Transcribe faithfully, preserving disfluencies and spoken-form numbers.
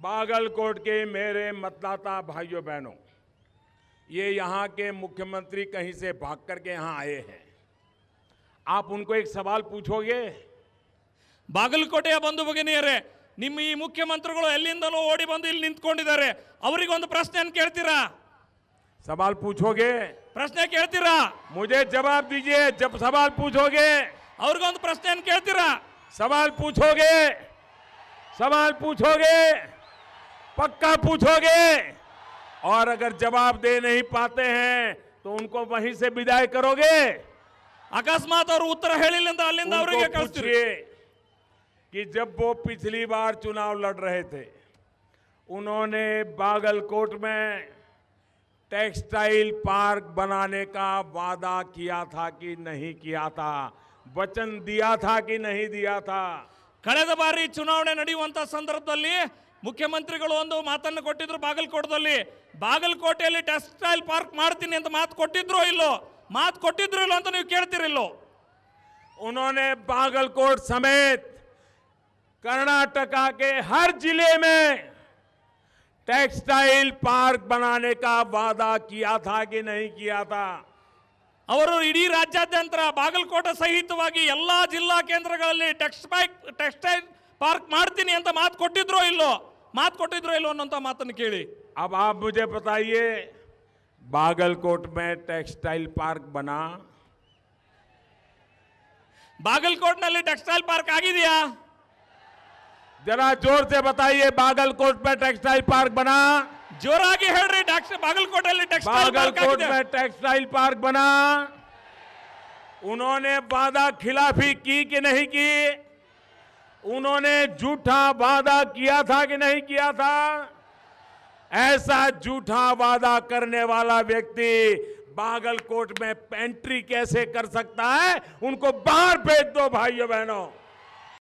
बागलकोट के मेरे मतदाता भाइयों बहनों, ये यहाँ के मुख्यमंत्री कहीं से भाग करके यहाँ आए हैं। आप उनको एक सवाल पूछोगे? ಬಾಗಲಕೋಟೆಯ ಬಂಧು ಭಗಿನಿಯರೇ, ನಿಮ್ಮ ಈ ಮುಖ್ಯಮಂತ್ರಿಗಳು ಎಲ್ಲಿಂದಲೋ ಓಡಿ ಬಂದು ಇಲ್ಲಿ ನಿಂತ್ಕೊಂಡಿದ್ದಾರೆ, ಅವರಿಗೊಂದು ಪ್ರಶ್ನೆಯನ್ನು ಕೇಳ್ತೀರಾ? सवाल पूछोगे? ಪ್ರಶ್ನೆ ಕೇಳ್ತೀರಾ? मुझे जवाब दीजिए। जब सवाल पूछोगे, ಅವ್ರಿಗೊಂದು ಪ್ರಶ್ನೆಯನ್ನು ಕೇಳ್ತೀರಾ? सवाल पूछोगे? सवाल पूछोगे? पक्का पूछोगे? और अगर जवाब दे नहीं पाते हैं तो उनको वहीं से विदाई करोगे? ಅಕಸ್ಮಾತ್ ಅವರು ಉತ್ತರ ಹೇಳಿಲ್ಲ ಅಂತ ಅಲ್ಲಿಂದ ಅವರಿಗೆ ಕಳಿಸ್ತೀರಿ? कि जब वो पिछली बार चुनाव लड़ रहे थे, उन्होंने बागलकोट में टेक्सटाइल पार्क बनाने का वादा किया था कि नहीं किया था? वचन दिया था कि नहीं दिया था? ಕಳೆದ ಬಾರಿ ಚುನಾವಣೆ ನಡೆಯುವಂತ ಸಂದರ್ಭದಲ್ಲಿ ಮುಖ್ಯಮಂತ್ರಿಗಳು ಒಂದು ಮಾತನ್ನು ಕೊಟ್ಟಿದ್ರು. ಬಾಗಲಕೋಟದಲ್ಲಿ ಬಾಗಲಕೋಟೆಯಲ್ಲಿ ಟೆಕ್ಸ್ಟೈಲ್ ಪಾರ್ಕ್ ಮಾಡ್ತೀನಿ ಅಂತ ಮಾತು ಕೊಟ್ಟಿದ್ರು ಇಲ್ಲೋ? ಮಾತು ಕೊಟ್ಟಿದ್ರು ಇಲ್ಲೋ ಅಂತ ನೀವು ಕೇಳ್ತಿರಿಲ್ಲೋ? उन्होंने बागलकोट समेत कर्नाटका के हर जिले में टेक्सटाइल पार्क बनाने का वादा किया था कि नहीं किया था? ಅವರು ಇಡೀ ರಾಜ್ಯಾದ್ಯಂತ ಬಾಗಲಕೋಟೆ ಸಹಿತವಾಗಿ ಎಲ್ಲಾ ಜಿಲ್ಲಾ ಕೇಂದ್ರಗಳಲ್ಲಿ ಟೆಕ್ಸ್ಟೈಲ್ ಟೆಕ್ಸ್ಟೈಲ್ ಪಾರ್ಕ್ ಮಾಡ್ತೀನಿ ಅಂತ ಮಾತು ಕೊಟ್ಟಿದ್ರೋ ಇಲ್ಲೋ? ಮಾತು ಕೊಟ್ಟಿದ್ರೋ ಇಲ್ಲೋ ಅನ್ನೋಂತ ಮಾತನ್ನು ಕೇಳಿ. अब आप मुझे बताइए, बागलकोट में टेक्सटाइल पार्क बना? ಬಾಗಲಕೋಟ್ನಲ್ಲಿ ಟೆಕ್ಸ್ಟೈಲ್ ಪಾರ್ಕ್ ಆಗಿದೆಯಾ? जरा जोर से बताइए, बागलकोट में टेक्सटाइल पार्क बना? ಜೋರಾಗಿ ಹೇಳ್ರಿ. ಬಾಗಲಕೋಟೆಯಲ್ಲಿ ಟೆಕ್ಸ್ಟೈಲ್ ಪಾರ್ಕ್ बागलकोट ಆಗಿದೆ. में टेक्सटाइल पार्क बना? उन्होंने वादा खिलाफी की कि नहीं की? उन्होंने झूठा वादा किया था कि नहीं किया था? ऐसा झूठा वादा करने वाला व्यक्ति बागलकोट में एंट्री कैसे कर सकता है? उनको बाहर भेज दो भाइयों बहनों।